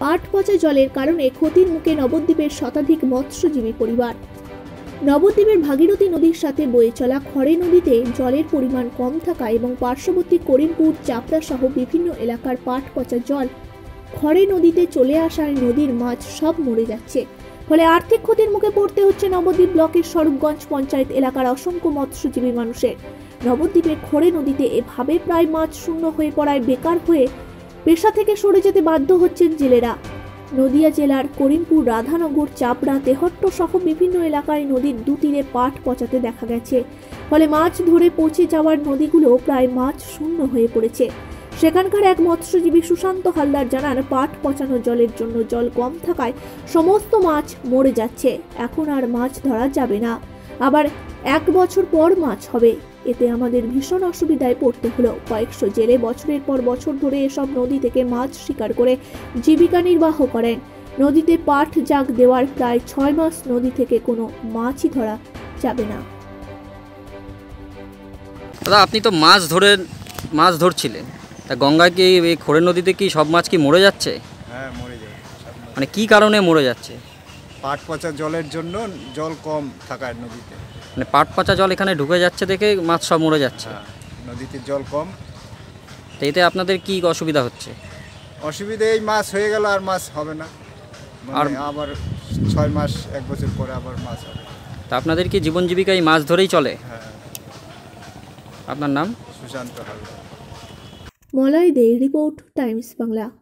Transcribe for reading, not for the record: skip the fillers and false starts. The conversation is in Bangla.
পাট পচা জলের কারণে ক্ষতির মুখে নবদ্বীপের শতাধিক মৎস্যজীবী পরিবার। নবদ্বীপের ভাগীরথী নদীর সাথে বয়ে চলা খড়ে নদীতে জলের পরিমাণ কম থাকা এবং পার্শ্ববর্তী করিমপুর, চাপড়া সহ বিভিন্ন এলাকার পাট পচা জল খড়ে নদীতে চলে আসায় নদীর মাছ সব মরে যাচ্ছে। ফলে আর্থিক ক্ষতির মুখে পড়তে হচ্ছে নবদ্বীপ ব্লকের স্বরূপগঞ্জ পঞ্চায়েত এলাকার অসংখ্য মৎস্যজীবী মানুষের। নবদ্বীপের খড়ে নদীতে এভাবে প্রায় মাছ শূন্য হয়ে পড়ায় বেকার হয়ে পেশা থেকে সরে যেতে বাধ্য হচ্ছেন জেলেরা। নদিয়া জেলার করিমপুর, রাধানগর, চাপড়া, তেহট্ট সহ বিভিন্ন এলাকায় নদীর দুতীরে পাট পচাতে দেখা গেছে। ফলে মাছ ধরে পচে যাওয়ার নদীগুলো প্রায় মাছ শূন্য হয়ে পড়েছে। সেখানকার এক মৎস্যজীবী সুশান্ত হালদার জানান, পাট পচানো জলের জন্য জল কম থাকায় সমস্ত মাছ মরে যাচ্ছে। এখন আর মাছ ধরা যাবে না, আবার 1 বছর পর মাছ হবে। এতে আমাদের ভীষণ অসুবিধায় পড়তে হলো। কয়েকশো জেলে বছরের পর বছর ধরে এসব নদী থেকে মাছ শিকার করে জীবিকা নির্বাহ করেন। নদীতে পাট জাগ দেওয়ার প্রায় 6 মাস নদী থেকে কোনো মাছই ধরা যাবে না। দাদা, আপনি তো মাছ ধরছিলেন, তা গঙ্গায় কি এই খড়ে নদীতে কি সব মাছ কি মরে যাচ্ছে? হ্যাঁ, মরে যায়। মানে কি কারণে মরে যাচ্ছে? পাট পচা জলের জন্য, জল কম থাকায় নদীতে। মানে পাট পচা জল এখানে ঢুকে যাচ্ছে দেখে মাছ সব মরে যাচ্ছে। নদীতে জল কম, তো এতে আপনাদের কি অসুবিধা হচ্ছে? অসুবিধা এই মাছ হয়ে গেল, আর মাছ হবে না। আর আবার 6 মাস 1 বছর পরে আবার মাছ হবে। তা আপনাদের কি জীবন জীবিকা এই মাছ ধরেই চলে? হ্যাঁ। আপনার নাম? সুশান্ত হালদার। Malay Dey, report, Times Bangla.